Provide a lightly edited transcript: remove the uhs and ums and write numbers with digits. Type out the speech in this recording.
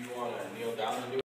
you want to kneel down and do it?